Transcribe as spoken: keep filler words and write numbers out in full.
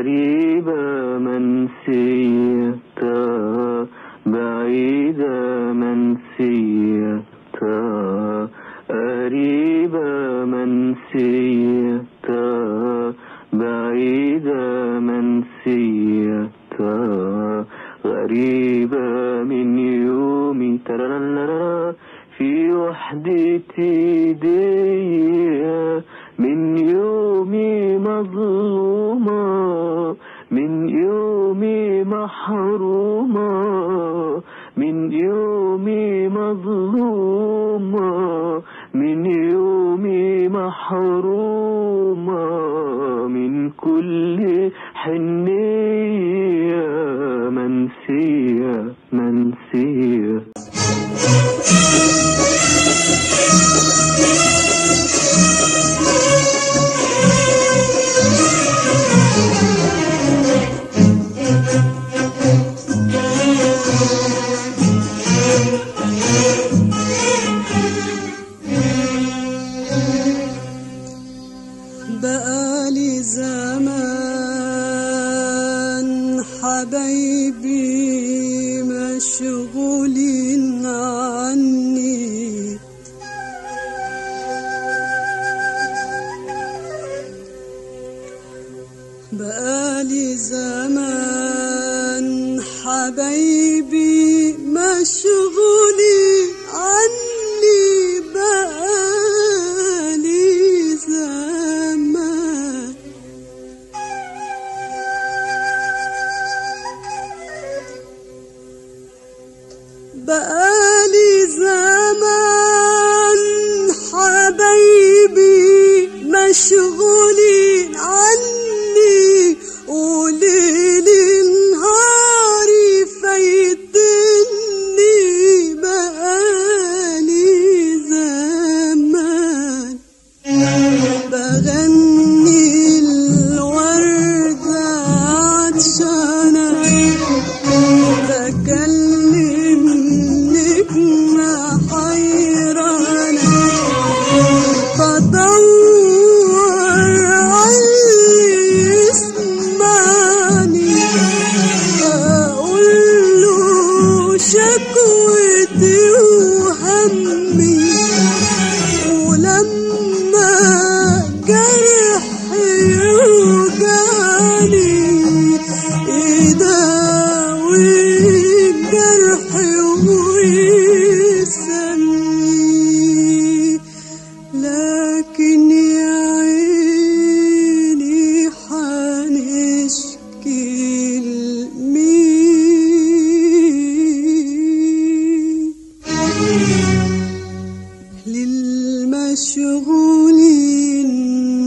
غريبة منسية بعيدة منسية قريبة منسية بعيدة منسية غريبة من يومي ترى في وحدتي دي من يومي مظلومة من يومي محرومة من يومي مظلومة من يومي محرومة من كل حنية منسية منسية. بقالي زمان حبايبي مشغولين عني بقالي زمان حبايبي مشغولين عني بقالي زمان بقالي زمان حبايبي مشغولين عني وليلي نهاري فايتني بقالي زمان بغني الوردة عطشانة بكلم نجمة حيرانة بدور عاللي يسمعني أقوله شكوتي وهمي ولما جرحي يوجعني يداوي جرحي ويسمي لكن يا عيني حنشكي لمين للمشغولين